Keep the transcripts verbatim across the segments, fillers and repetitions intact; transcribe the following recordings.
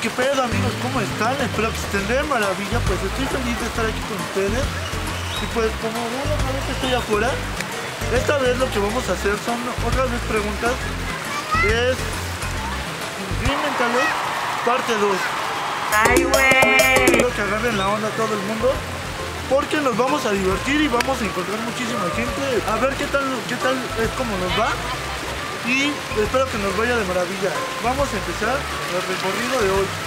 qué pedo amigos, ¿cómo están? Espero que estén de maravilla, pues estoy feliz de estar aquí con ustedes. Y pues como ven, otra vez estoy afuera. Esta vez lo que vamos a hacer son otra vez preguntas. Es Green Mentales parte dos. Ay, güey. Espero que agarren la onda a todo el mundo, porque nos vamos a divertir y vamos a encontrar muchísima gente. A ver qué tal, qué tal es como nos va. Y espero que nos vaya de maravilla. Vamos a empezar el recorrido de hoy.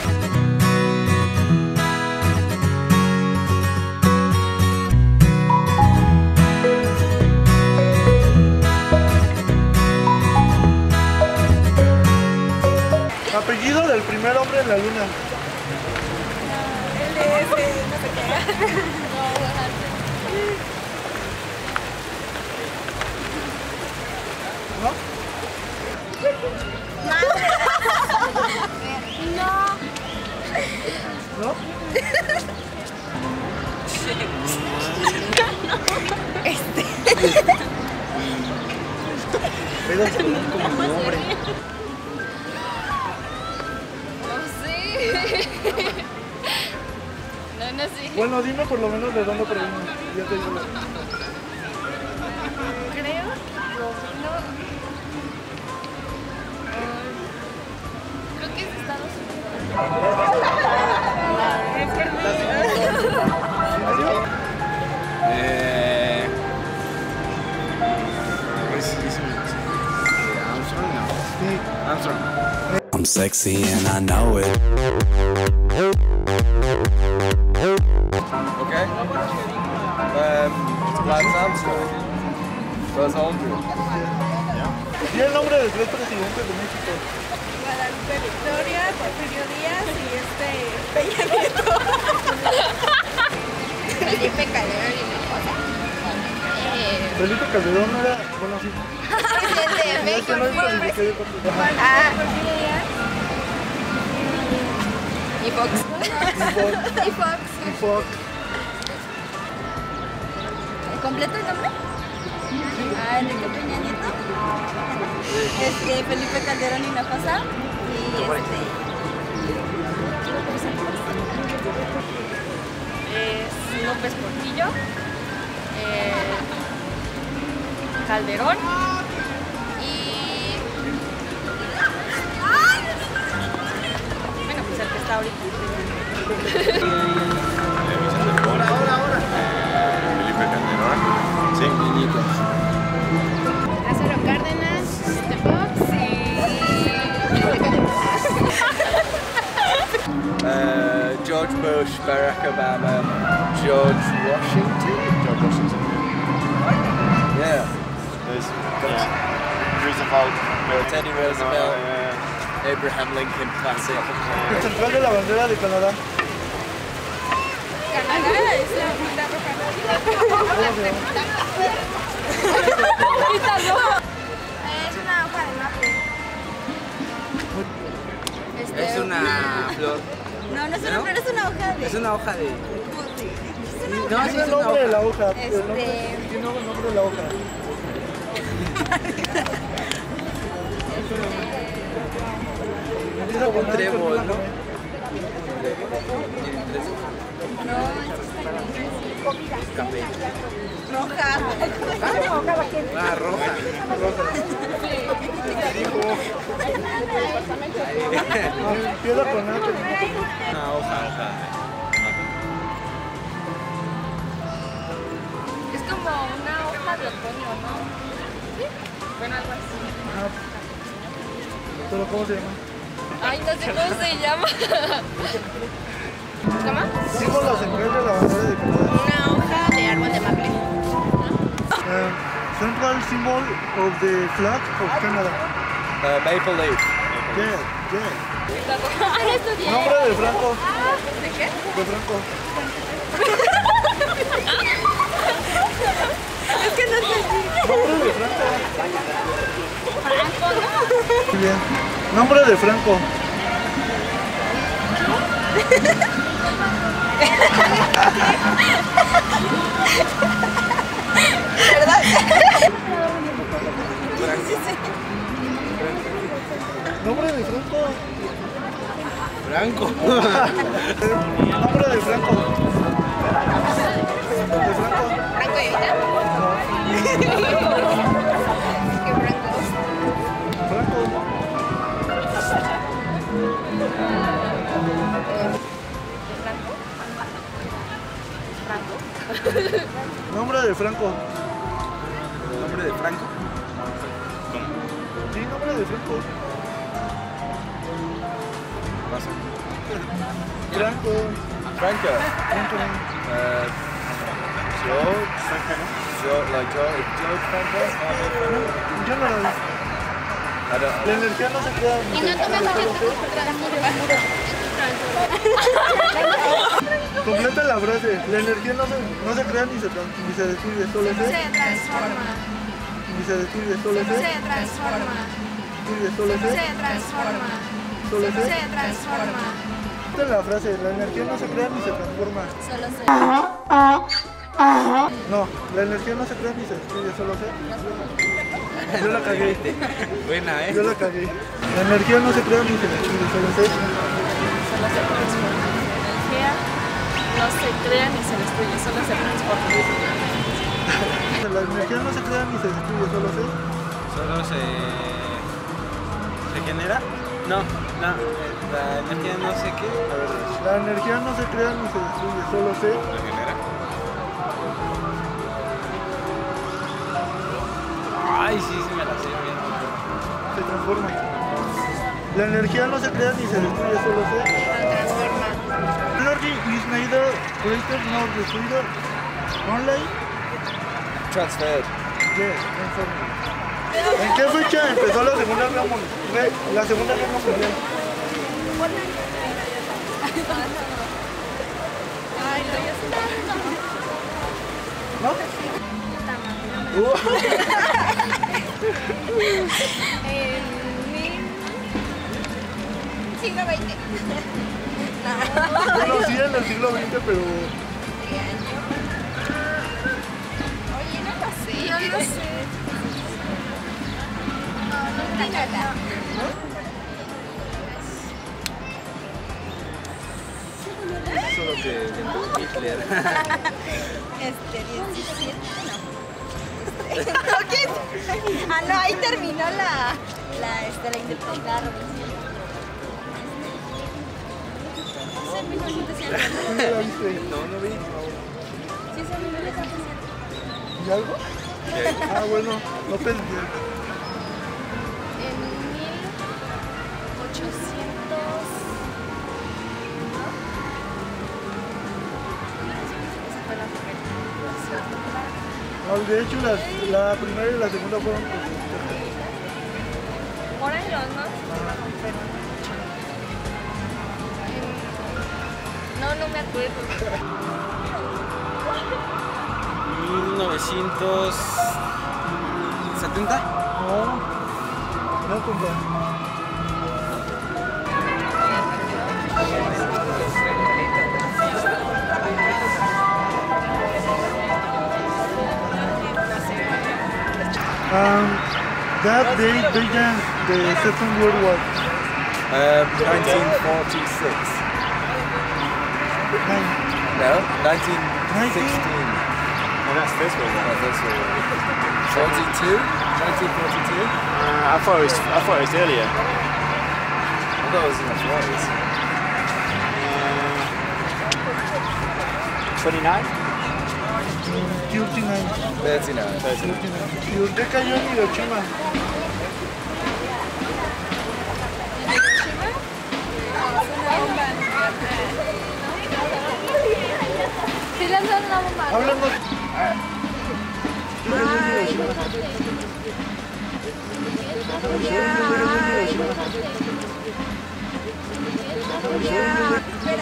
Apellido del primer hombre en la luna. Él es, no sé qué. ¿No? No. ¿No? Este. Pero es como un hombre. No sé. No, no sé. Bueno, dime por lo menos de dónde proviene. Ya te digo. Creo. No. Creo que es Estados Unidos. Eh, pues sí, sí, sí. Armstrong, no. Sí. Armstrong. I'm sexy and I know it. Okay. Um, Lance Armstrong. Buzz Aldrin. Y el nombre de tres presidentes de México. Guadalupe Victoria, Porfirio Díaz y este Peña Nieto. Felipe Calderón y Hinojosa. Felipe Calderón era, bueno, sí. Presidente de Ya México. que no especifiqué de por qué. Ah, Porfirio Díaz. Y Fox. Y Fox. Y Fox. ¿Completo el nombre? Ah, Enrique Peña Nieto. Este, Felipe Calderón Hinojosa. Y este. Es López Portillo. Eh, Calderón. Y. Bueno, pues el que está ahorita. Ahora, ahora, ahora. Felipe Calderón. Sí, niñito. Lázaro Cárdenas, de Fox y. Uh, George Bush, Barack Obama, George Washington. George Washington. Yeah. There's yeah. Roosevelt. Uh, Teddy Roosevelt. Uh, Abraham Lincoln, classic. El central de la bandera de Canadá. Canadá es la mitad Es una hoja de maple. Este, Es una flor. No, no es una ¿No? flor, es una hoja de. Es una hoja de. Es una No, hoja. sí Tiene es el una nombre de la hoja. hoja. El Este- nombre, tiene el nombre de la hoja. Empieza con Un A, trébol, termina ¿no? con E. Tiene tres hojas. Es café. Roja. Ah, roja. No, empieza con A, termina con E. Una hoja, hoja. Es como una hoja de otoño, ¿no? Bueno, algo así. Ah, ¿pero cómo se llama? Ay, no sé cómo se llama. ¿Cómo? Símbolo central de la bandera de Canadá. Una hoja de árbol de maple. Uh, central symbol of the flag of Canada. Uh, Maple Leaf. Yeah, yeah. Ah, no estudié. Nombre de Franco. ¿De qué? De Franco. Es que no entendí. Nombre de Franco. Franco, ¿no? Muy bien. Nombre de Franco. ¿Verdad? Nombre de Franco. Franco. Nombre de Franco. ¿De Franco? ¿Franco de Vita? ¿Qué Franco? Franco. ¿Franco? Nombre de Franco. ¿Nombre de Franco? Sí, nombre de Franco. Pasa. Franco. Franco. Franco. Uh, George. George, like George, George Franco. Yo no lo vi. I don't. La energía no se crea. Y no tomes Completa la frase. La energía no se, no se crea ni se, trans- ni se destruye, solo se, Se transforma. ni se destruye, solo se, Se transforma. destruye, solo se, Se transforma. solo se. Se transforma. Esta es la frase. La energía no se crea ni se transforma. Solo se. No, la energía no se crea ni se destruye, solo se. Yo la cagué. Buena, ¿eh? Yo la cagué. La energía no se crea ni se destruye, solo se. Solo se transforma. La energía no se crea ni se destruye, solo se transforma. La energía no se crea ni se destruye, solo se. Solo se... ¿Se genera? No, no. La energía no sé qué. A ver, La energía no se crea ni se destruye, solo se. ¿se genera? Ay, sí, sí me la sé bien. Se transforma. La energía no se crea ni se destruye, solo se. Transforma. Energy is neither created nor destroyed, only Transferred. yeah, transformed. ¿En qué fecha empezó la Segunda Guerra Mundial? La Segunda Guerra Mundial. Ay, no, yo ¿No? En mil... siglo veinte. Bueno, sí, en el siglo veinte, pero Oye, no lo sé. No lo sé. No, no tengo nada. Solo que inventó Hitler. Este, diecisiete, no. Este, no, ¿qué? Ah, no, ahí terminó la, la, este, la independencia, la revolución. Es en mil novecientos siete. ¿dónde la viste? No, no vi. Sí, es en mil novecientos siete. ¿Y algo? Ah, bueno, no pensé. En mil ochocientos... Esa fue la primera. No, de hecho, las, la primera y la segunda fueron pues, Morelos, ¿no? No, no me acuerdo. mil novecientos setenta. no, no, compa. Um, that date began the Second World War. Um, nineteen forty-six. Nine. No, nineteen sixteen. Well, that's this one. Oh, this one. forty-two? nineteen forty-two? Uh, I thought it was. I thought it was earlier. I thought it was in the forties. Twenty-nine. thirty-nine. thirty-nine. thirty-nine. Y usted cayó en Hiroshima. Sí, lanzaron una bomba. Háblanos. Espera.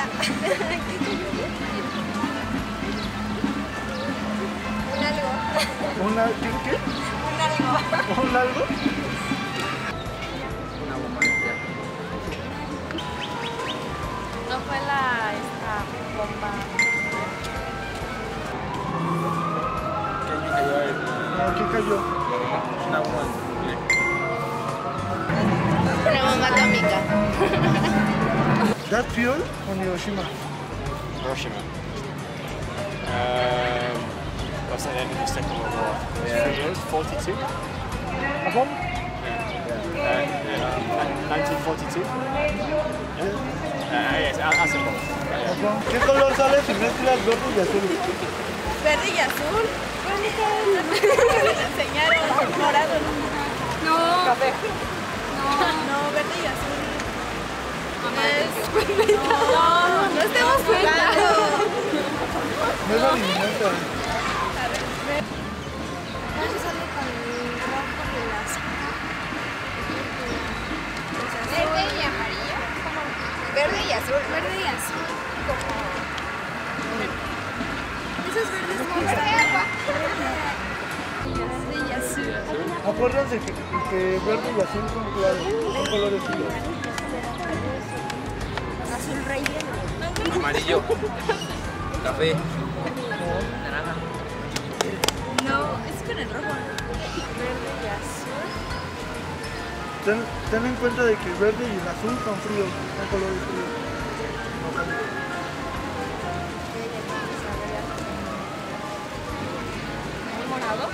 Un algo. ¿Una, ¿qué, qué? Un algo. ¿Un algo? Una bomba nuclear. No fue la esta bomba. ¿Qué año cayó el... No, ¿qué cayó? Una bomba nuclear? Una bomba atómica. ¿That Fuel o Hiroshima? Hiroshima. Um, what's the end of the Second World War? Yeah. Three years, forty-two? ¿Japón? Uh, uh, nineteen forty-two? Yeah. Uh, yes, acid bomb. Yeah. ¿Japón? ¿Qué color sale si mezclas verde y azul? Verde y azul. Me enseñaron morado. No. Café. No, verde y azul. Es... No, no estemos jugando. No es alimento. A ver, ver. Eso sale con el rojo de las... Verde y amarillo. Verde y azul. Verde y azul. Esos verdes no están. Verde y azul. Acuérdense que, que verde y azul son, claros, son colores fríos. Azul relleno. Amarillo. Café. Naranja. No, es con el rojo. Verde y azul. Ten, ten en cuenta de que el verde y el azul son fríos, son colores fríos. ¿Morado?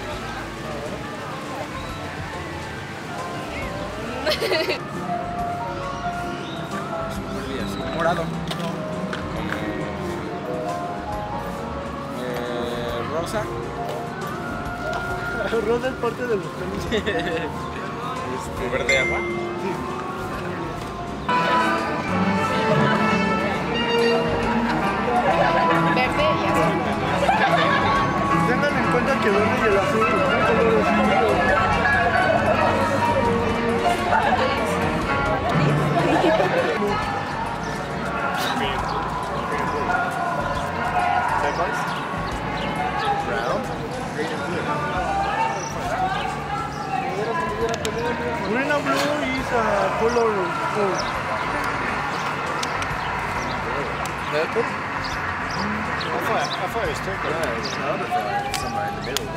Morado. Eh, rosa. Rosa es parte de los pelos. Este, verde agua. Verde y azul. Tengan en cuenta que el verde y el azul son colores fríos. Turquoise? Brown. Green and blue. Green and blue is a color gold. Purple? I thought, I thought it was turquoise. No, it's not. It's somewhere in the middle.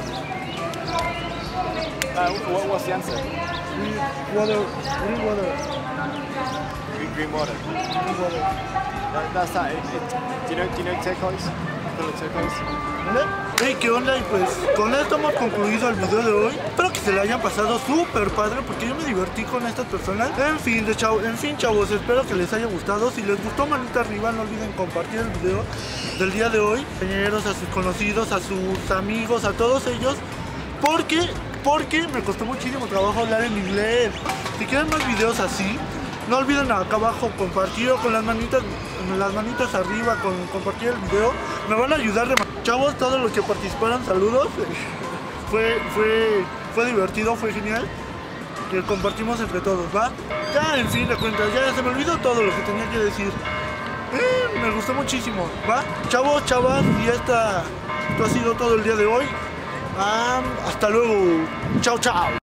Uh, what, what's the answer? Green water, green water, Green, green water. green water. That, that's that. It, it, do you know? Do you know turquoise? Color turquoise. ¿Vale? Hey, ¿qué onda? Y pues con esto hemos concluido el video de hoy. Espero que se le hayan pasado súper padre porque yo me divertí con estas personas. En fin, de chavo, en fin, chavos, espero que les haya gustado. Si les gustó, manita arriba, no olviden compartir el video del día de hoy. Compañeros, a sus conocidos, a sus amigos, a todos ellos. Porque, porque me costó muchísimo trabajo hablar en inglés. Si quieren más videos así, no olviden acá abajo compartir o con las manitas, las manitas arriba, con compartir el video. Me van a ayudar de chavos, todos los que participaron, saludos. Fue, fue, fue divertido, fue genial. Que compartimos entre todos, ¿va? Ya, en fin de cuentas, ya se me olvidó todo lo que tenía que decir. Eh, me gustó muchísimo, ¿va? Chavos, chavas, y esta, esto ha sido todo el día de hoy. Ah, hasta luego. Chao, chao.